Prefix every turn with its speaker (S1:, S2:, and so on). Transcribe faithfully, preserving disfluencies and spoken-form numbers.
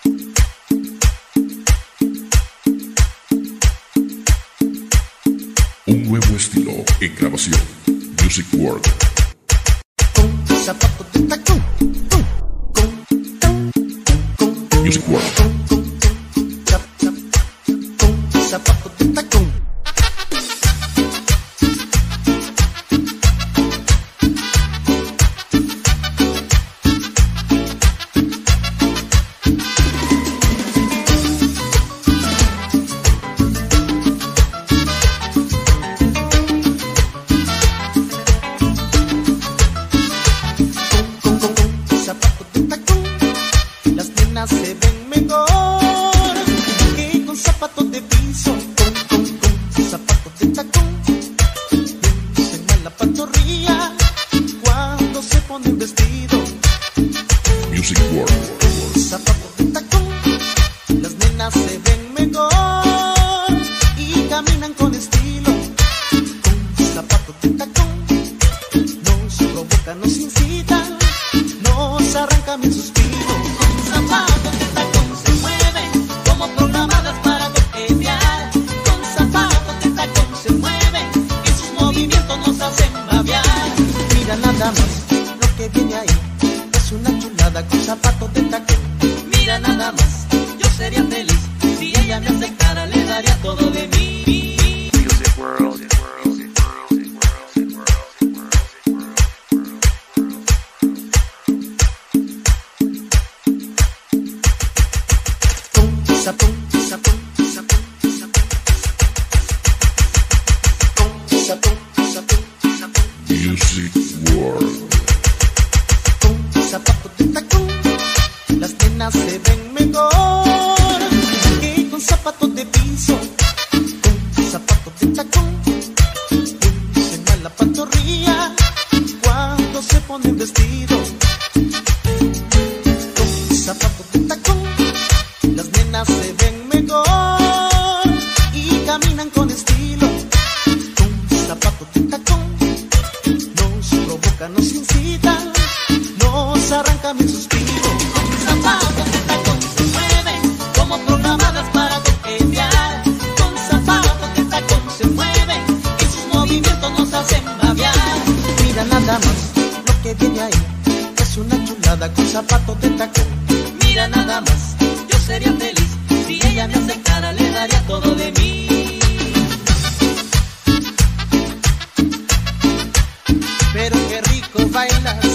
S1: Un nuevo estilo en grabación. Music World.
S2: Con zapatos de tacón, con, con, con, con,
S1: Music World.
S2: con, con, zap, zap, con zapatos de tacón. Se ven mejor que con zapatos de piso, con, con, con zapatos de tacón. Enseñan la pantorrilla cuando se ponen vestido.
S1: Music World.
S2: Con zapatos de tacón, las nenas se ven mejor y caminan con estilo. Con zapatos de tacón, nos provocan, nos incitan, nos arrancan el suspiro. Zapatos de tacón se mueven como programadas para coquetear. Con zapatos de tacón se mueven y sus movimientos nos hacen babear. Mira nada más lo que viene ahí, es una chulada con zapatos de tacón. Mira nada más, yo sería feliz si ella me aceptara, le daría todo de mí.
S3: Music World.
S2: Zapón, zapón, zapón, zapón, con zapón, zapón, zapón,
S1: Music World.
S2: con zapatos de tacón, las nenas se ven mejor que con zapatos de piso. Con zapatos de tacón, enseñan la pantorrilla cuando se ponen vestido. Con zapatos de tacón, las nenas se ven mejor y caminan con estilo. Con zapatos de tacón, nos provocan, nos incitan, nos arrancan el suspiro. Con zapatos de tacón se mueven como programadas para coquetear. Con zapatos de tacón se mueven y sus movimientos nos hacen babear. Mira nada más lo que viene ahí, es una chulada con zapatos de tacón. Mira nada más, yo sería feliz si ella me aceptara, le daría todo de mí. Pero qué rico bailar